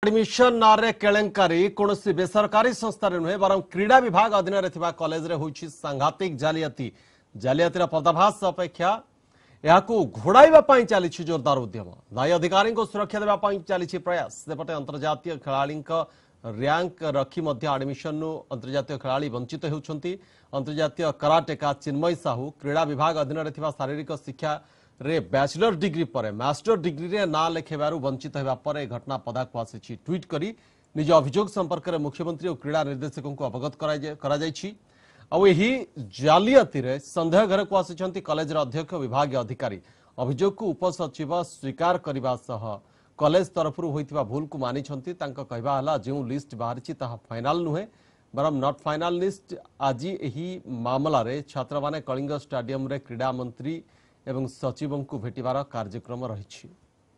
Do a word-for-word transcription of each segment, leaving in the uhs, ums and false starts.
Admission नारे केलेंकारी कौन बेसरकारी संस्था नुहे बर क्रीड़ा विभाग अधीन में कॉलेज रे होइछि सांघातिक जालियाती जालियातीर पर्दाभास अपेक्षा यह घोड़ाई चली जोरदार उद्यम दायी अधिकारी को सुरक्षा देवाई चली प्रयास सेपटे अंतर्जातीय खेलाड़ी रैंक रखी एडमिशन अंतर्जातीय खेलाड़ी वंचित होती अंतर्जातीय कराटेका चिन्मय साहू क्रीड़ा विभाग अधीन में शारीरिक शिक्षा रे बैचलर डिग्री पर मास्टर डिग्री रे ना लेखेबारु वंचित होगा पर घटना पदाक आसी ट्वीट करी निज अभियोग संपर्क में मुख्यमंत्री और क्रीड़ा निर्देशकों को अवगत करा जालियाती रे संदेह घर को आसी कॉलेज अध्यक्ष विभाग अधिकारी अभियोग को उपसचिव स्वीकार करने सह कॉलेज तरफ होइतिबा भूल को मानी कहवा जो लिस्ट बाहरी फाइनाल नुहे बरम नॉट फाइनाल लिस्ट आज यही मामला रे छात्र माने कलिंग स्टेडियम रे क्रीड़ा मंत्री एवं सचिवों को भेटिबार कार्यक्रम रही।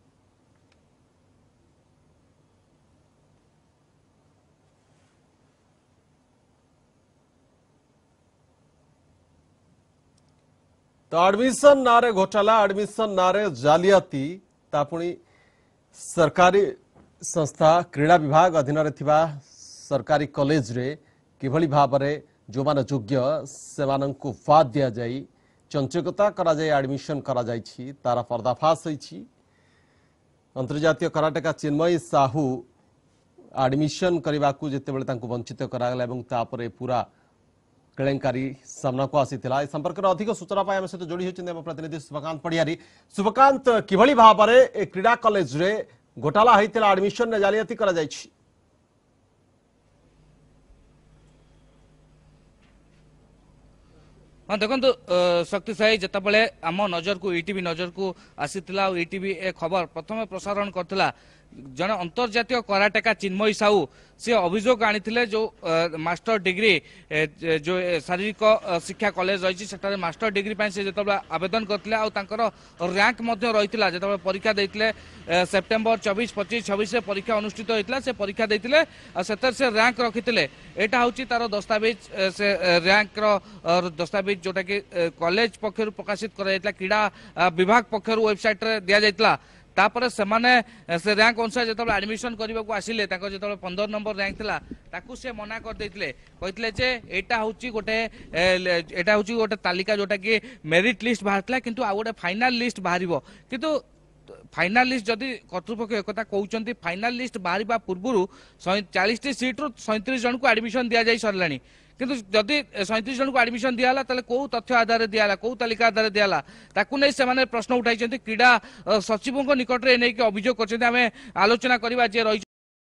तो एडमिशन नारे घोटाला एडमिशन नारे जालियाती तापुणी सरकारी संस्था क्रीड़ा विभाग अधीन रे थिबा सरकारी कॉलेज रे किभली भाव रे जो मान योग्य सेमानंकु फाद दिया जाई चंचकता करा जाए एडमिशन करा जाइछि तारा पर्दाफाश होइछि। अंतर्जातीय कराटेका चिन्मय साहू एडमिशन करने को जिते बड़े वंचित करागला एवं तापरे पूरा केलेंकारी सामना को आसीथिला। ए संपर्क में अधिक सूचना पाई आम सहित जोड़ी होइछन्ते हम प्रतिनिधि शुभकांत पड़ियारी। शुभकांत किभली भाव रे ए क्रीड़ा कॉलेज रे घोटाला होइतिला एडमिशन ने जालियाती करा जाइछि? हाँ देखो शक्तिशाली जितेबाला आम नजर को ईटीवी नजर को आसीथिला और ईटीवी ए खबर प्रथम प्रसारण करथिला जने अंतर्जातीय कराटेका चिन्मय साहू से अभियोग आनी जो मास्टर डिग्री जो शारीरिक शिक्षा कॉलेज रही है मास्टर डिग्री से जो आवेदन करते रैंक रही जो परीक्षा देते सेप्टेम्बर चौबीस पच्चीस छब्बीस परीक्षा अनुष्ठित होता से परीक्षा देते से रैंक रखी यहाँ हूँ तार दस्तावेज से रैंक दस्तावेज जोटा कि कॉलेज पक्षर प्रकाशित कर क्रीड़ा विभाग पक्षर वेबसाइट दि जाता तापर से से रैंक अनुसार जो एडमिशन करने को आसिले जो पंद्रह नंबर रैंक थिला ताकू से मना कर देथिले कहथिले जे एटा होची गोटे एटा होची गोटे तालिका जोटा कि मेरिट लिस्ट बाहरला किंतु आ गोटे फाइनल लिस्ट बाहरिबो किंतु फाइनल लिस्ट जदि कर्तृपक्ष एक कहउचंती फाइनल लिस्ट बाहरिबा पूर्वरु चालीस टी सीट रु सैंतीस जन को एडमिशन दिया जाई सरलानी किंतु जदि सैंतीस जन को एडमिशन दियाला ताले को तथ्य आधार दियाला को तालिका आधार दियाला ताकू नै से माने प्रश्न उठाइछंती क्रीड़ा सचिवों निकट रे नै कि अभियोग करछंती आमे आलोचना करबा जे रही